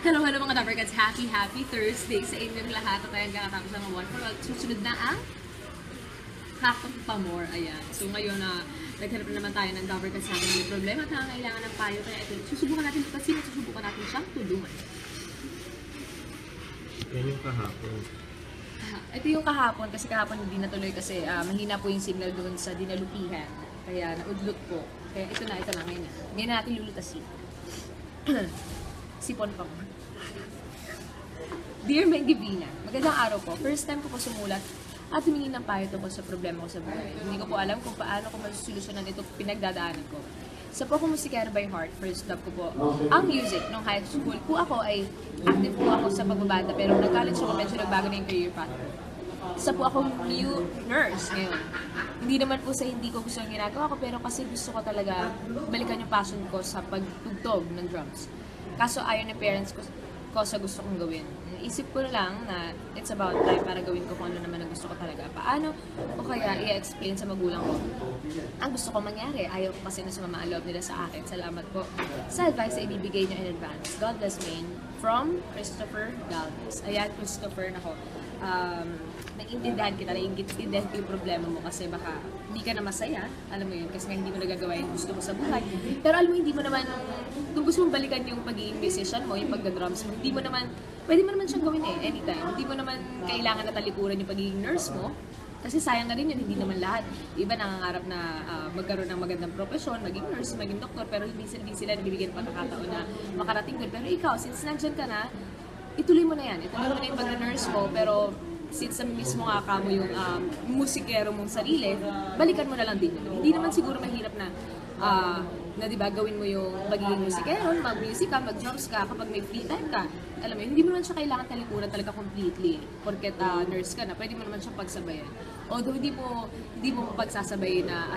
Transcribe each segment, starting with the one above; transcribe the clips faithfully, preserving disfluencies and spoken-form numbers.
Hello, hello mga Dabarkats. Happy, happy Thursday sa inyong lahat. At ayan, kakatapos ng one for all. Susunod na ang Hakot pa more. Ayan. So ngayon na uh, naghanap na naman tayo ng Dabarkats natin may problema at nangangailangan ng payo. Kaya ito, susubukan natin kasi susubukan natin siyang tulungan. Yan yung kahapon. Ito yung kahapon kasi kahapon hindi natuloy kasi uh, mahina po yung signal doon sa dinalupihan. Kaya naudlot po. Kaya ito na, ito na ngayon na. Ngayon na natin lulutasin. Sipon pa mo. Dear May Divina, magandang araw po. First time ko po sumulat at humingi ng payo tungkol sa problema ko sa buhay. Hindi ko po alam kung paano ko masusolusyonan ito pinagdadaanan ko. Sa po ako musikero by heart, first love ko po ang music. Nung high school po ako ay active po ako sa pagbabanda pero nag-college ako medyo nagbago na yung career path ko. Isa po akong new nurse ngayon. Hindi naman po sa hindi ko gusto ang ginagawa ko pero kasi gusto ko talaga balikan yung passion ko sa pagtugtog ng drums. Kaso ayaw ng parents ko, ko sa gusto kong gawin. Isip ko lang na it's about time para gawin ko kung ano naman ang gusto ko talaga. Paano o kaya i-explain sa magulang ko ang gusto ko mangyari. Ayaw ko kasi na sumama ang loob nila sa akin. Salamat po sa advice na ibibigay nyo in advance. God bless me. From Christopher Galvez. Ayan, Christopher, nako. Um, naiintindihan kita, naiintindihan ko yung problema mo kasi baka hindi ka na masaya, alam mo yun, kasi nga hindi mo nagagawa yung gusto mo sa buhay. Pero alam mo, hindi mo naman, kung gusto mong balikan yung pagiging musician mo, yung pagda-drums mo, hindi mo naman, pwede mo naman siyang gawin eh, anytime. Hindi mo naman kailangan na talikuran yung pagiging nurse mo, kasi sayang na rin yun, hindi naman lahat. Iba nangangarap na uh, magkaroon ng magandang profesyon, maging nurse, maging doktor, pero hindi sila, hindi sila nabibigyan ng pagkakataon na makarating doon. Pero ikaw, since nandyan ka na, ituloy mo na yan. Ituloy mo na yung pag-nurse mo, pero since sa mismo nga ka mo yung um, musikero mong sarili, balikan mo na lang din yun. Hindi naman siguro mahirap na, uh, na diba, gawin mo yung pagiging musikero, mag-music ka, mag-drums ka, kapag may free time ka. Alam mo yun, hindi mo naman siya kailangan talikuran talaga completely, porket uh, nurse ka na, pwede mo naman siya pagsabayan. Although hindi mo, hindi mo pagsasabayin na.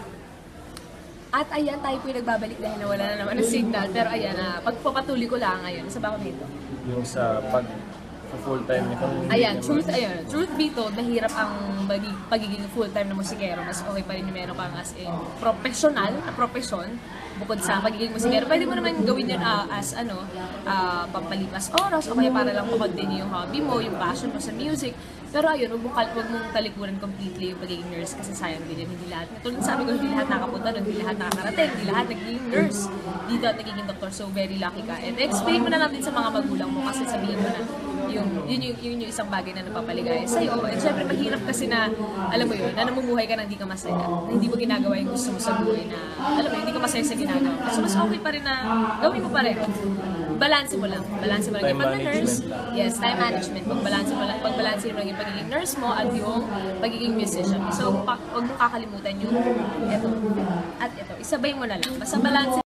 At ayan, tayo po yung nagbabalik dahil nawala na naman ang signal. Pero ayan, uh, pagpapatuloy ko lang ngayon. Sa bakit nito? Yung sa pag full time nito. Ayan, truth, ayan, truth be told, mahirap ang pagiging full-time na musikero. Mas okay pa rin yung meron kang as in professional na profession bukod sa pagiging musikero. Pwede mo naman gawin yun uh, as ano, uh, pampalipas oras o kaya para lang mag-continue yung hobby mo, yung passion mo sa music. Pero ayun, huwag mong, huwag mong talikuran completely yung pagiging nurse kasi sayang din yun. Hindi lahat. Tulad sabi ko, hindi lahat nakapunta doon, hindi lahat nakakarating, hindi lahat nagiging nurse, hindi lahat nagiging doktor. So, very lucky ka. And explain mo na lang din sa mga magulang mo kasi sabihin mo na yung, yun, yung, yun yung isang bagay na napapaligaya sa'yo. And syempre, mahirap kasi na, alam mo yun, na namumuhay ka na hindi ka masaya. Na hindi mo ginagawa yung gusto mo sa buhay na, alam mo, hindi ka masaya sa ginagawa. So, mas okay pa rin na gawin mo pa rin. Balanse mo lang. Balanse mo lang yung pag-nurse. Yes, time management. Pag-balanse mo lang, pag-balanse mo lang yung pagiging nurse mo at yung pagiging musician. So, huwag mong kakalimutan yung ito. At ito. Isabay mo na lang. Basta balanse